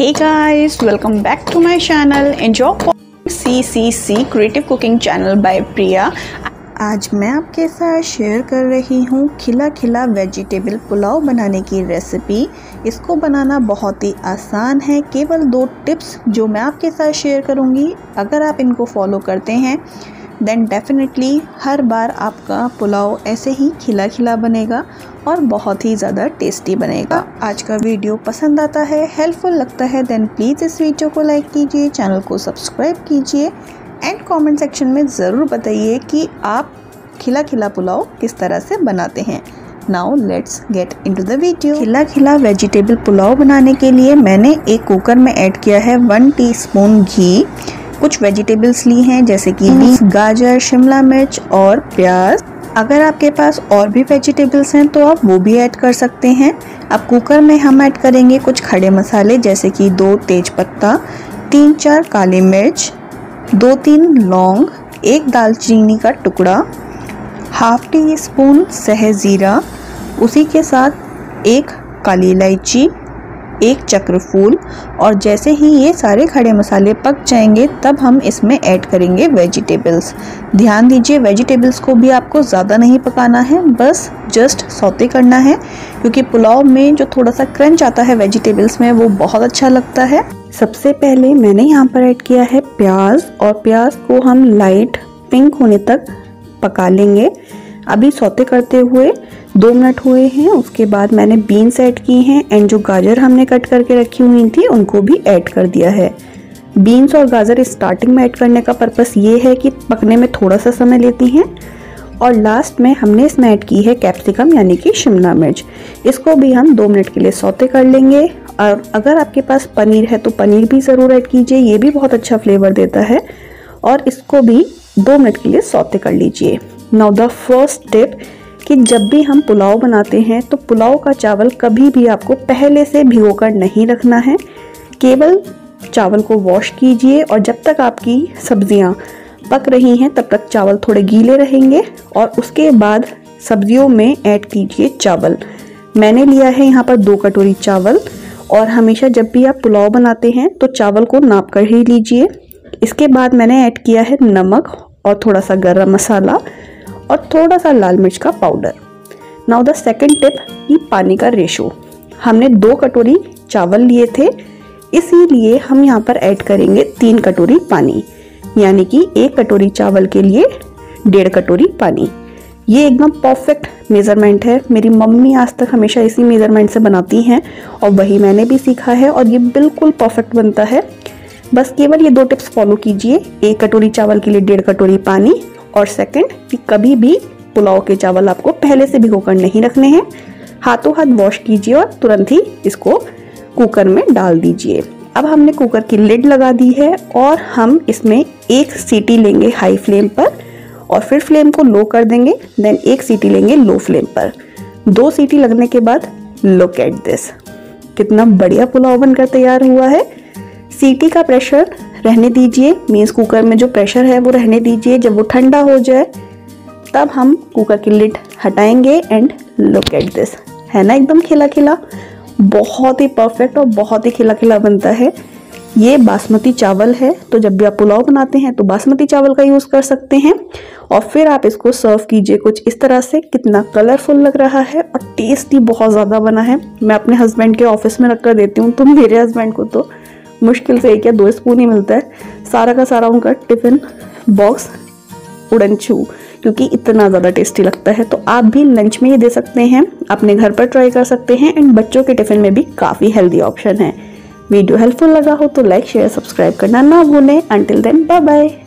Hey guys, welcome back to my channel. Enjoy CCC Creative Cooking Channel by Priya. आज मैं आपके साथ share कर रही हूँ खिला खिला वेजिटेबल पुलाव बनाने की रेसिपी। इसको बनाना बहुत ही आसान है। केवल 2 टिप्स जो मैं आपके साथ शेयर करूँगी, अगर आप इनको फॉलो करते हैं देन डेफिनेटली हर बार आपका पुलाव ऐसे ही खिला खिला बनेगा और बहुत ही ज़्यादा टेस्टी बनेगा। आज का वीडियो पसंद आता है, हेल्पफुल लगता है देन प्लीज़ इस वीडियो को लाइक कीजिए, चैनल को सब्सक्राइब कीजिए एंड कमेंट सेक्शन में ज़रूर बताइए कि आप खिला खिला पुलाव किस तरह से बनाते हैं। Now let's get into the video. खिला खिला वेजिटेबल पुलाव बनाने के लिए मैंने एक कुकर में ऐड किया है 1 टीस्पून घी। कुछ वेजिटेबल्स ली हैं जैसे कि बीन्स, गाजर, शिमला मिर्च और प्याज। अगर आपके पास और भी वेजिटेबल्स हैं तो आप वो भी ऐड कर सकते हैं। अब कुकर में हम ऐड करेंगे कुछ खड़े मसाले जैसे कि 2 तेज़पत्ता, 3-4 काली मिर्च, 2-3 लौंग, 1 दालचीनी का टुकड़ा, ½ टीस्पून सहजीरा, उसी के साथ 1 काली इलायची, 1 चक्रफूल। और जैसे ही ये सारे खड़े मसाले पक जाएंगे तब हम इसमें ऐड करेंगे वेजिटेबल्स। ध्यान दीजिए वेजिटेबल्स को भी आपको ज़्यादा नहीं पकाना है, बस जस्ट सौते करना है, क्योंकि पुलाव में जो थोड़ा सा क्रंच आता है वेजिटेबल्स में वो बहुत अच्छा लगता है। सबसे पहले मैंने यहाँ पर ऐड किया है प्याज, और प्याज को हम लाइट पिंक होने तक पका लेंगे। अभी सौते करते हुए 2 मिनट हुए हैं। उसके बाद मैंने बीन्स ऐड की हैं एंड जो गाजर हमने कट करके रखी हुई थी उनको भी ऐड कर दिया है। बीन्स और गाजर स्टार्टिंग में ऐड करने का पर्पस ये है कि पकने में थोड़ा सा समय लेती हैं। और लास्ट में हमने इसमें ऐड की है कैप्सिकम यानी कि शिमला मिर्च। इसको भी हम 2 मिनट के लिए सौते कर लेंगे। और अगर आपके पास पनीर है तो पनीर भी ज़रूर ऐड कीजिए, ये भी बहुत अच्छा फ्लेवर देता है। और इसको भी 2 मिनट के लिए सौते कर लीजिए। नाउ द फर्स्ट टिप कि जब भी हम पुलाव बनाते हैं तो पुलाव का चावल कभी भी आपको पहले से भिगोकर नहीं रखना है। केवल चावल को वॉश कीजिए और जब तक आपकी सब्जियां पक रही हैं तब तक चावल थोड़े गीले रहेंगे और उसके बाद सब्जियों में ऐड कीजिए चावल। मैंने लिया है यहाँ पर 2 कटोरी चावल। और हमेशा जब भी आप पुलाव बनाते हैं तो चावल को नाप कर ही लीजिए। इसके बाद मैंने ऐड किया है नमक और थोड़ा सा गरम मसाला और थोड़ा सा लाल मिर्च का powder. Now the second tip कि पानी का रेशो। हमने 2 कटोरी चावल लिए थे, इसीलिए हम यहाँ पर ऐड करेंगे 3 कटोरी पानी, यानी कि 1 कटोरी चावल के लिए 1.5 कटोरी पानी। ये एकदम परफेक्ट मेज़रमेंट है। मेरी मम्मी आज तक हमेशा इसी मेज़रमेंट से बनाती हैं और वही मैंने भी सीखा है और ये बिल्कुल परफेक्ट बनता है। बस केवल ये 2 टिप्स फॉलो कीजिए। 1 कटोरी चावल के लिए 1.5 कटोरी पानी। और सेकंड कि कभी भी पुलाव के चावल आपको पहले से भिगोकर नहीं रखने हैं। हाथों हाथ वॉश कीजिए और तुरंत ही इसको कुकर में डाल दीजिए। अब हमने कुकर की लिड लगा दी है और हम इसमें 1 सीटी लेंगे हाई फ्लेम पर और फिर फ्लेम को लो कर देंगे। देन 1 सीटी लेंगे लो फ्लेम पर। 2 सीटी लगने के बाद लुक एट दिस, कितना बढ़िया पुलाव बनकर तैयार हुआ है। सीटी का प्रेशर रहने दीजिए, मीन्स कुकर में जो प्रेशर है वो रहने दीजिए। जब वो ठंडा हो जाए तब हम कुकर की लिड हटाएंगे एंड लुक एट दिस, है ना एकदम खिला खिला, बहुत ही परफेक्ट और बहुत ही खिला खिला बनता है। ये बासमती चावल है, तो जब भी आप पुलाव बनाते हैं तो बासमती चावल का यूज़ कर सकते हैं। और फिर आप इसको सर्व कीजिए कुछ इस तरह से। कितना कलरफुल लग रहा है और टेस्टी बहुत ज़्यादा बना है। मैं अपने हस्बैंड के ऑफिस में रख कर देती हूँ, तो मेरे हस्बैंड को तो मुश्किल से 1 या 2 स्पून ही मिलता है। सारा का सारा उनका टिफ़िन बॉक्स उड़न छू, क्योंकि इतना ज़्यादा टेस्टी लगता है। तो आप भी लंच में ये दे सकते हैं, अपने घर पर ट्राई कर सकते हैं एंड बच्चों के टिफ़िन में भी काफ़ी हेल्दी ऑप्शन है। वीडियो हेल्पफुल लगा हो तो लाइक शेयर सब्सक्राइब करना ना भूलें। Until then bye bye.